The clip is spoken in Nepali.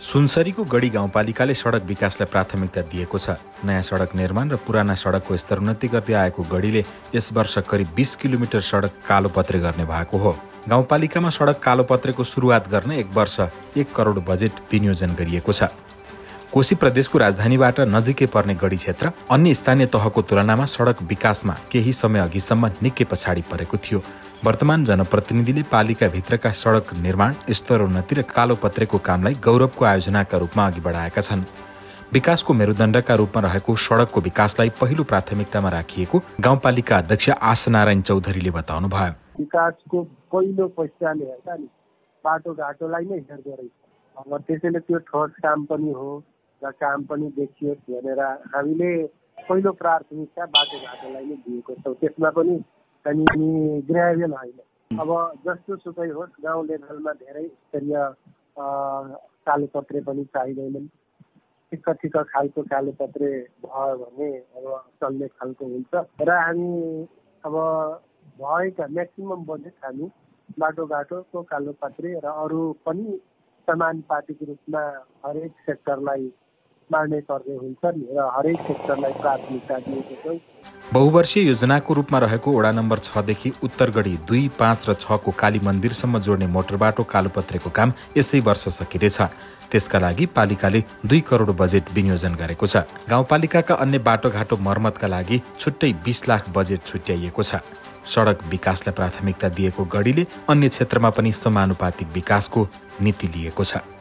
सुनसरीको गढी गाउँपालिकाले सडक विकासलाई प्राथमिकता दिएको छ। नयाँ सडक निर्माण र पुराना सडकको स्तरोन्नति गर्दै आएको गढीले यस वर्ष करिब 20 किलोमिटर सडक कालोपत्रे गर्ने भएको हो। गाउँपालिकामा सडक कालोपत्रेको सुरुवात गर्न 1 वर्ष 1 करोड बजेट विनियोजन गरिएको छ। कोशी प्रदेशको राजधानीबाट नजिकै पर्ने गढी क्षेत्र अन्य स्थानीय तहको तुलनामा सडक विकासमा केही समय अघिसम्म निकै पछाडि परेको थियो। वर्तमान जनप्रतिनिधिले पालिकाभित्रका सडक निर्माण, स्तरोन्नति र कालोपत्रेको कामलाई गौरवको आयोजनाका रूपमा अघि बढाएका छन्। विकासको मेरुदण्डका रूपमा रहेको सडकको विकासलाई पहिलो प्राथमिकतामा राखिएको गाउँपालिका अध्यक्ष आशानारायण चौधरीले बताउनुभयो। विकासको पहिलो पैसाले हेर्दा नि बाटोघाटोलाई नै हेर्दो रहेछ। अब त्यसैले त्यो ठोस काम पनि हो र काम पनि देखियोस् भनेर हामीले पहिलो प्राथमिकता बाटोघाटोलाई नै दिएको छौँ। त्यसमा पनि हामी ग्राजुअल होइन। अब जस्तो सुकै होस्, गाउँ लेभलमा धेरै स्तरीय कालोपत्रे पनि चाहिँदैनन्। ठिक्क खालको कालोपत्रे भयो भने अब चल्ने खालको हुन्छ र हामी अब भएका म्याक्सिमम बजेट हामी बाटोघाटोको कालोपत्रे र अरू पनि समानुपातिक रूपमा हरेक सेक्टरलाई बाँड्ने पर्ने हुन्छ नि र हरेक सेक्टरलाई प्राथमिकता दिएको छौँ। बहुवर्षीय योजनाको रूपमा रहेको वडा नम्बर 6 देखि उत्तरगढी 2, 5 र 6 को काली मन्दिरसम्म जोड्ने मोटर बाटो कालोपत्रेको काम यसै वर्ष सकिनेछ। त्यसका लागि पालिकाले 2 करोड बजेट विनियोजन गरेको छ। गाउँपालिकाका अन्य बाटोघाटो मर्मतका लागि छुट्टै 20 लाख बजेट छुट्याइएको छ। सडक विकासलाई प्राथमिकता दिएको गढीले अन्य क्षेत्रमा पनि समानुपातिक विकासको नीति लिएको छ।